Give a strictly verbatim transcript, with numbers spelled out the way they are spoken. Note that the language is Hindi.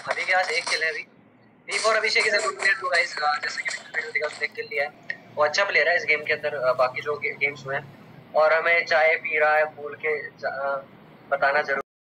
अभी के पास एक किल है अभी। Before Abhishek is a good player too guys, जैसे कि वीडियो दिखा उसने एक किल लिया है। वो अच्छा प्लेयर है इस गेम के अंदर, बाकी जो गेम्स हुए हैं। और हमें चाय पी रहा है बोल के बताना जरूर